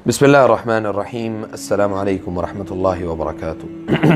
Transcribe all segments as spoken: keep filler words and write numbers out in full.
بسم اللہ الرحمن الرحیم۔ السلام علیکم ورحمۃ اللہ وبرکاتہ۔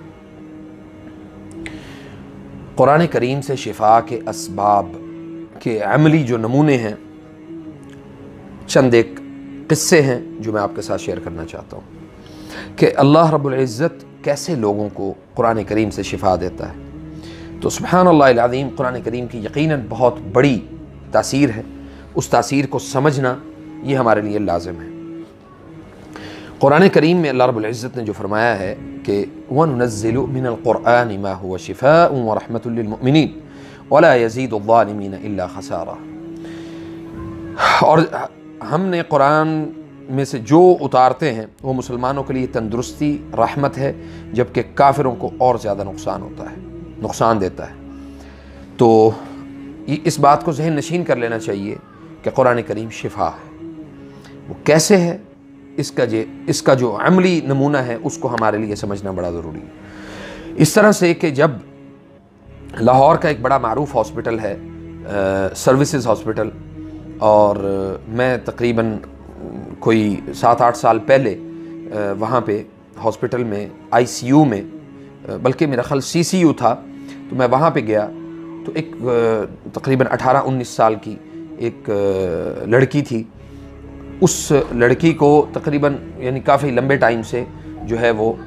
قرآن کریم سے شفا کے اسباب کے عملی جو نمونے ہیں، چند ایک قصے ہیں جو میں آپ کے ساتھ شیئر کرنا چاہتا ہوں کہ اللہ رب العزت کیسے لوگوں کو قرآن کریم سے شفا دیتا ہے۔ تو سبحان اللہ العظیم، قرآن کریم کی یقیناً بہت بڑی تاثیر ہے۔ اس تاثیر کو سمجھنا یہ ہمارے لیے لازم ہے۔ قرآن کریم میں اللہ رب العزت نے جو فرمایا ہے کہ وَنُنَزِّلُ مِنَ الْقُرْآنِ مَا هُوَ شِفَاءٌ وَرَحْمَةٌ لِّلْمُؤْمِنِينَ وَلَا يَزِيدُ الظَّالِمِينَ إِلَّا خَسَارًا۔ اور ہم نے قرآن میں سے جو اتارتے ہیں وہ مسلمانوں کے لیے تندرستی، رحمت ہے، جبکہ کافروں کو اور زیادہ نقصان ہوتا ہے، نقصان دیتا ہے۔ تو اس بات کو ذہن نشین کر لینا چاہیے کہ قرآن کریم شفا ہے۔ وہ کیسے ہے، اس کا جو اس کا جو عملی نمونہ ہے اس کو ہمارے لیے سمجھنا بڑا ضروری ہے۔ اس طرح سے کہ جب لاہور کا ایک بڑا معروف ہاسپٹل ہے، سروسز ہاسپٹل، اور میں تقریباً کوئی سات آٹھ سال پہلے وہاں پہ ہاسپٹل میں آئی سی یو میں، بلکہ میرا خیال سی سی یو تھا، تو میں وہاں پہ گیا تو ایک تقریباً اٹھارہ انیس سال کی ایک لڑکی تھی۔ اس لڑکی کو تقریباً یعنی کافی لمبے ٹائم سے جو ہے وہ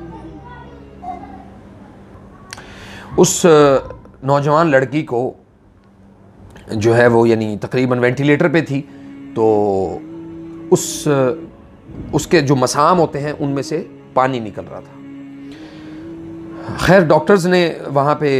اس نوجوان لڑکی کو جو ہے وہ یعنی تقریباً وینٹیلیٹر پہ تھی، تو اس اس کے جو مسام ہوتے ہیں ان میں سے پانی نکل رہا تھا۔ خیر ڈاکٹرز نے وہاں پہ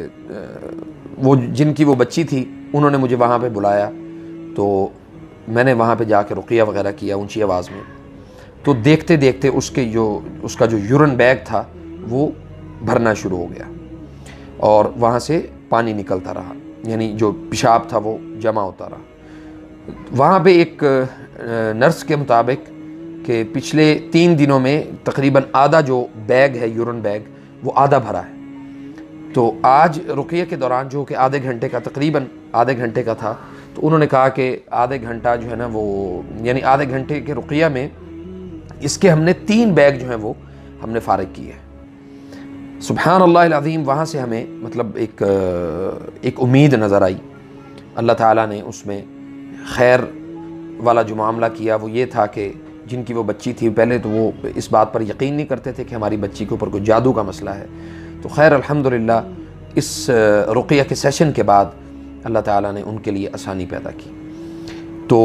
وہ جن کی وہ بچی تھی انہوں نے مجھے وہاں پہ بلایا، تو میں نے وہاں پہ جا کے رقیہ وغیرہ کیا اونچی آواز میں۔ تو دیکھتے دیکھتے اس کے جو اس کا جو یورن بیگ تھا وہ بھرنا شروع ہو گیا اور وہاں سے پانی نکلتا رہا، یعنی جو پیشاب تھا وہ جمع ہوتا رہا۔ وہاں پہ ایک نرس کے مطابق کہ پچھلے تین دنوں میں تقریباً آدھا جو بیگ ہے، یورن بیگ، وہ آدھا بھرا ہے۔ تو آج رقیہ کے دوران جو کہ آدھے گھنٹے کا تقریباً آدھے گھنٹے کا تھا، تو انہوں نے کہا کہ آدھے گھنٹہ جو ہے نا وہ یعنی آدھے گھنٹے کے رقیہ میں اس کے ہم نے تین بیگ جو ہیں وہ ہم نے فارغ کیے ہیں۔ سبحان اللہ العظیم، وہاں سے ہمیں مطلب ایک ایک امید نظر آئی۔ اللہ تعالیٰ نے اس میں خیر والا جو معاملہ کیا وہ یہ تھا کہ جن کی وہ بچی تھی، پہلے تو وہ اس بات پر یقین نہیں کرتے تھے کہ ہماری بچی کے اوپر کوئی جادو کا مسئلہ ہے، تو خیر الحمدللہ اس رقیہ کے سیشن کے بعد اللہ تعالیٰ نے ان کے لیے آسانی پیدا کی۔ تو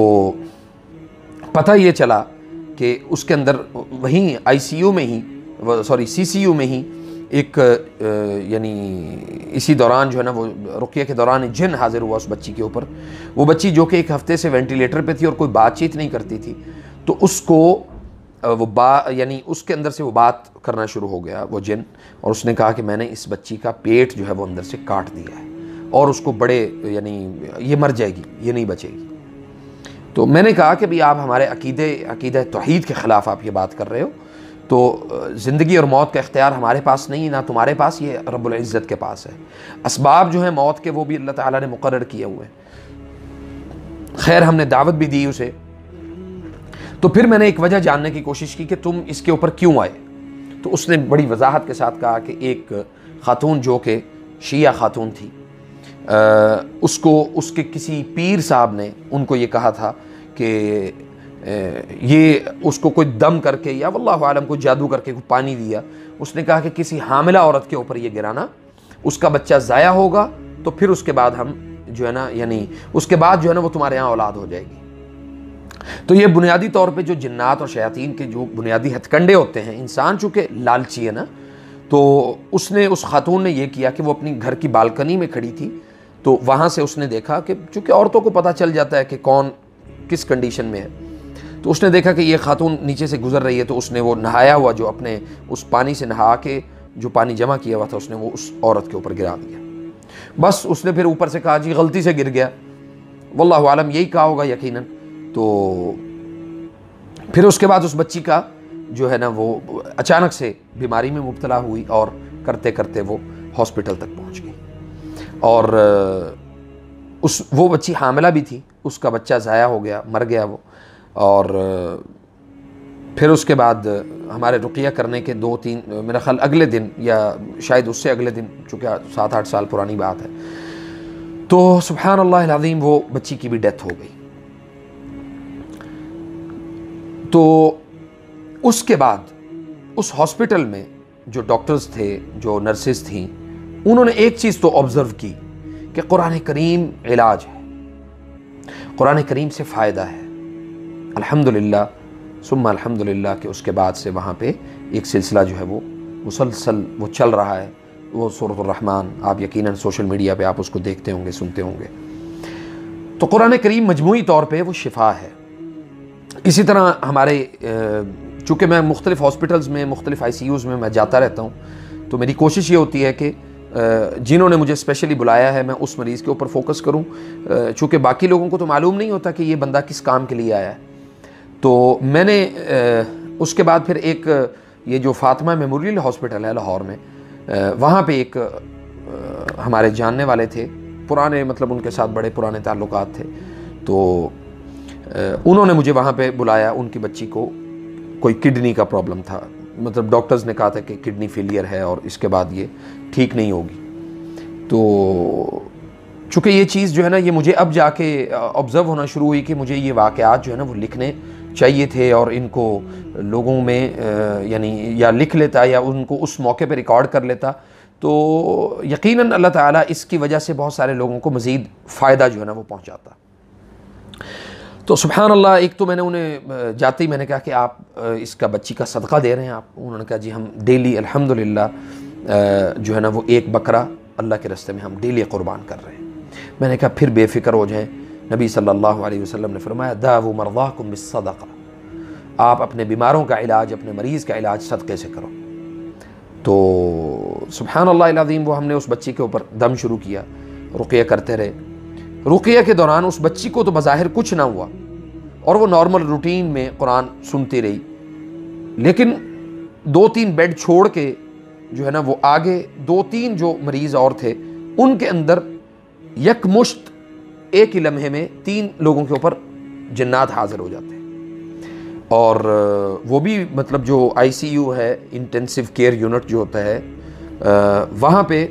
پتہ یہ چلا کہ اس کے اندر وہیں آئی سی یو میں ہی سوری سی سی یو میں ہی ایک یعنی اسی دوران جو ہے نا وہ رقیہ کے دوران جن حاضر ہوا اس بچی کے اوپر۔ وہ بچی جو کہ ایک ہفتے سے وینٹیلیٹر پہ تھی اور کوئی بات چیت نہیں کرتی تھی، تو اس کو وہ با یعنی اس کے اندر سے وہ بات کرنا شروع ہو گیا وہ جن، اور اس نے کہا کہ میں نے اس بچی کا پیٹ جو ہے وہ اندر سے کاٹ دیا ہے اور اس کو بڑے یعنی یہ مر جائے گی، یہ نہیں بچے گی۔ تو میں نے کہا کہ بھی آپ ہمارے عقیدے عقیدہ توحید کے خلاف آپ یہ بات کر رہے ہو، تو زندگی اور موت کا اختیار ہمارے پاس نہیں، نہ تمہارے پاس، یہ رب العزت کے پاس ہے۔ اسباب جو ہیں موت کے وہ بھی اللہ تعالیٰ نے مقرر کیے ہوئے ہیں۔ خیر ہم نے دعوت بھی دی اسے، تو پھر میں نے ایک وجہ جاننے کی کوشش کی کہ تم اس کے اوپر کیوں آئے؟ تو اس نے بڑی وضاحت کے ساتھ کہا کہ ایک خاتون جو کہ شیعہ خاتون تھی، اس کو اس کے کسی پیر صاحب نے ان کو یہ کہا تھا کہ یہ اس کو کوئی دم کر کے یا واللہ عالم کوئی جادو کر کے کوئی پانی دیا۔ اس نے کہا کہ کسی حاملہ عورت کے اوپر یہ گرانا، اس کا بچہ ضائع ہوگا، تو پھر اس کے بعد ہم جو ہے نا یعنی اس کے بعد جو ہے نا وہ تمہارے یہاں اولاد ہو جائے گی۔ تو یہ بنیادی طور پہ جو جنات اور شیاطین کے جو بنیادی ہتھ کنڈے ہوتے ہیں، انسان چونکہ لالچی ہے نا، تو اس نے اس خاتون نے یہ کیا کہ وہ اپنی گھر کی بالکنی میں کھڑی تھی، تو وہاں سے اس نے دیکھا کہ چونکہ عورتوں کو پتہ چل جاتا ہے کہ کون کس کنڈیشن میں ہے، تو اس نے دیکھا کہ یہ خاتون نیچے سے گزر رہی ہے، تو اس نے وہ نہایا ہوا جو اپنے اس پانی سے نہا کے جو پانی جمع کیا ہوا تھا اس نے وہ اس عورت کے اوپر گرا دیا۔ بس اس نے پھر اوپر سے کہا جی غلطی سے گر گیا، واللہ عالم یہی کہا ہوگا یقیناً۔ تو پھر اس کے بعد اس بچی کا جو ہے نا وہ اچانک سے بیماری میں مبتلا ہوئی اور کرتے کرتے وہ ہاسپٹل تک پہنچ گئی، اور اس وہ بچی حاملہ بھی تھی، اس کا بچہ ضائع ہو گیا، مر گیا وہ، اور پھر اس کے بعد ہمارے رقیہ کرنے کے دو تین میرا خیال اگلے دن یا شاید اس سے اگلے دن، چونکہ سات آٹھ سال پرانی بات ہے، تو سبحان اللہ العظیم وہ بچی کی بھی ڈیتھ ہو گئی۔ تو اس کے بعد اس ہاسپٹل میں جو ڈاکٹرز تھے، جو نرسز تھیں، انہوں نے ایک چیز تو آبزرو کی کہ قرآن کریم علاج ہے، قرآن کریم سے فائدہ ہے۔ الحمدللہ ثم الحمدللہ کہ اس کے بعد سے وہاں پہ ایک سلسلہ جو ہے وہ مسلسل وہ چل رہا ہے، وہ سورۃ الرحمن، آپ یقیناً سوشل میڈیا پہ آپ اس کو دیکھتے ہوں گے، سنتے ہوں گے۔ تو قرآن کریم مجموعی طور پہ وہ شفا ہے۔ اسی طرح ہمارے چونکہ میں مختلف ہاسپٹلز میں، مختلف آئی سی یوز میں میں جاتا رہتا ہوں، تو میری کوشش یہ ہوتی ہے کہ جنہوں نے مجھے اسپیشلی بلایا ہے میں اس مریض کے اوپر فوکس کروں، چونکہ باقی لوگوں کو تو معلوم نہیں ہوتا کہ یہ بندہ کس کام کے لیے آیا ہے۔ تو میں نے اس کے بعد پھر ایک یہ جو فاطمہ میموریل ہاسپٹل ہے لاہور میں، وہاں پہ ایک ہمارے جاننے والے تھے، پرانے مطلب ان کے ساتھ بڑے پرانے تعلقات تھے، تو انہوں نے مجھے وہاں پہ بلایا۔ ان کی بچی کو کوئی کڈنی کا پرابلم تھا، مطلب ڈاکٹرز نے کہا تھا کہ کڈنی فیلئر ہے اور اس کے بعد یہ ٹھیک نہیں ہوگی۔ تو چونکہ یہ چیز جو ہے نا یہ مجھے اب جا کے آبزرو ہونا شروع ہوئی کہ مجھے یہ واقعات جو ہے نا وہ لکھنے چاہیے تھے، اور ان کو لوگوں میں یعنی یا لکھ لیتا یا ان کو اس موقع پہ ریکارڈ کر لیتا، تو یقیناً اللہ تعالیٰ اس کی وجہ سے بہت سارے لوگوں کو مزید فائدہ جو ہے نا وہ پہنچاتا۔ تو سبحان اللہ، ایک تو میں نے انہیں جاتے ہی میں نے کہا کہ آپ اس کا بچی کا صدقہ دے رہے ہیں آپ؟ انہوں نے کہا جی ہم ڈیلی الحمدللہ جو ہے نا وہ ایک بکرا اللہ کے راستے میں ہم ڈیلی قربان کر رہے ہیں۔ میں نے کہا پھر بے فکر ہو جائیں، نبی صلی اللہ علیہ وسلم نے فرمایا داؤ مرضاکم بالصدقہ، آپ اپنے بیماروں کا علاج، اپنے مریض کا علاج صدقے سے کرو۔ تو سبحان اللہ العظیم وہ ہم نے اس بچی کے اوپر دم شروع کیا، رقیہ کرتے رہے۔ رقیہ کے دوران اس بچی کو تو بظاہر کچھ نہ ہوا اور وہ نارمل روٹین میں قرآن سنتی رہی، لیکن دو تین بیڈ چھوڑ کے جو ہے نا وہ آگے دو تین جو مریض اور تھے ان کے اندر یک مشت ایک ہی لمحے میں تین لوگوں کے اوپر جنات حاضر ہو جاتے ہیں، اور وہ بھی مطلب جو آئی سی یو ہے، انٹینسیو کیئر یونٹ جو ہوتا ہے، وہاں پہ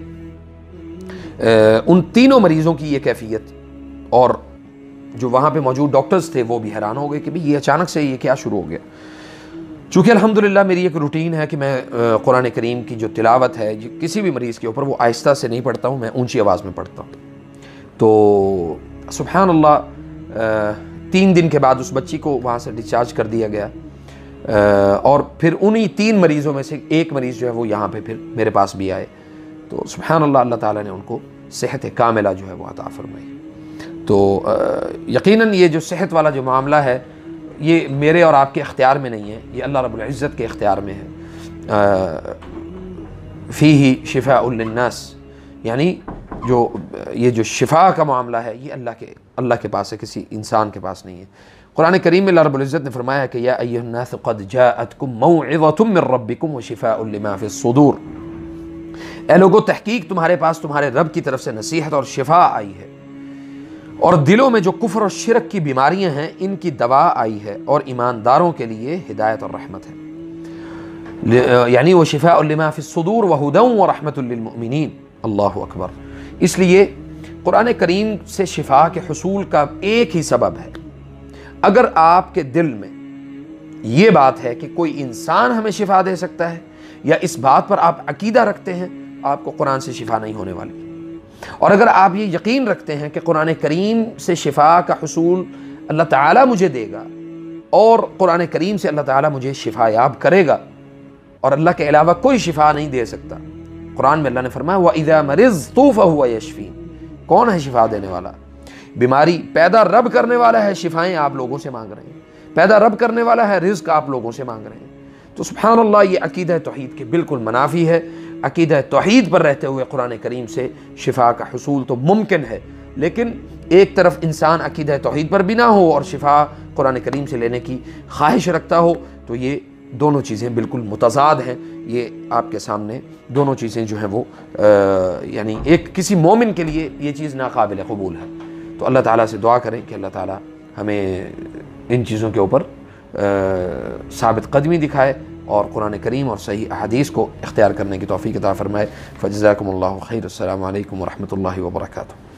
ان تینوں مریضوں کی یہ کیفیت، اور جو وہاں پہ موجود ڈاکٹرز تھے وہ بھی حیران ہو گئے کہ بھئی یہ اچانک سے یہ کیا شروع ہو گیا۔ چونکہ الحمدللہ میری ایک روٹین ہے کہ میں قرآن کریم کی جو تلاوت ہے کسی بھی مریض کے اوپر وہ آہستہ سے نہیں پڑھتا ہوں، میں اونچی آواز میں پڑھتا ہوں۔ تو سبحان اللہ تین دن کے بعد اس بچی کو وہاں سے ڈسچارج کر دیا گیا، اور پھر انہی تین مریضوں میں سے ایک مریض جو ہے وہ یہاں پہ پھر میرے پاس بھی آئے۔ تو سبحان اللہ اللہ تعالیٰ نے ان کو صحت کاملہ جو ہے وہ عطا فرمائی۔ تو یقیناً یہ جو صحت والا جو معاملہ ہے یہ میرے اور آپ کے اختیار میں نہیں ہے، یہ اللہ رب العزت کے اختیار میں ہے۔ فیہ شفاء للناس، یعنی جو یہ جو شفا کا معاملہ ہے یہ اللہ کے اللہ کے پاس ہے، کسی انسان کے پاس نہیں ہے۔ قرآن کریم میں اللہ رب العزت نے فرمایا کہ یا ایھا الناس قد جاءتکم موعظۃ من ربکم وشفاء لما فی الصدور، اے لوگو تحقیق تمہارے پاس تمہارے رب کی طرف سے نصیحت اور شفا آئی ہے، اور دلوں میں جو کفر اور شرک کی بیماریاں ہیں ان کی دوا آئی ہے، اور ایمانداروں کے لیے ہدایت اور رحمت ہے، یعنی وہ شفاء لما فی الصدور وہدی ورحمۃ للمؤمنین۔ اللہ اکبر۔ اس لیے قرآن کریم سے شفا کے حصول کا ایک ہی سبب ہے، اگر آپ کے دل میں یہ بات ہے کہ کوئی انسان ہمیں شفا دے سکتا ہے، یا اس بات پر آپ عقیدہ رکھتے ہیں، آپ کو قرآن سے شفا نہیں ہونے والی۔ اور اگر آپ یہ یقین رکھتے ہیں کہ قرآن کریم سے شفا کا حصول اللہ تعالیٰ مجھے دے گا، اور قرآن کریم سے اللہ تعالیٰ مجھے شفا یاب کرے گا، اور اللہ کے علاوہ کوئی شفا نہیں دے سکتا۔ قرآن میں اللہ نے فرمایا وَإِذَا مَرِضْتُ فَهُوَ يَشْفِينِ، کون ہے شفا دینے والا؟ بیماری پیدا رب کرنے والا ہے، شفائیں آپ لوگوں سے مانگ رہے ہیں، پیدا رب کرنے والا ہے، رزق آپ لوگوں سے مانگ رہے ہیں۔ تو سبحان اللہ یہ عقیدہ توحید کے بالکل منافی ہے۔ عقیدہ توحید پر رہتے ہوئے قرآن کریم سے شفا کا حصول تو ممکن ہے، لیکن ایک طرف انسان عقیدہ توحید پر بھی نہ ہو اور شفا قرآن کریم سے لینے کی خواہش رکھتا ہو، تو یہ دونوں چیزیں بالکل متضاد ہیں۔ یہ آپ کے سامنے دونوں چیزیں جو ہیں وہ یعنی ایک کسی مومن کے لیے یہ چیز ناقابل قبول ہے۔ تو اللہ تعالیٰ سے دعا کریں کہ اللہ تعالیٰ ہمیں ان چیزوں کے اوپر ثابت قدمی دکھائے اور قرآن کریم اور صحیح احادیث کو اختیار کرنے کی توفیق عطا فرمائے۔ فجزاکم اللہ خیر۔ السلام علیکم ورحمۃ اللہ وبرکاتہ۔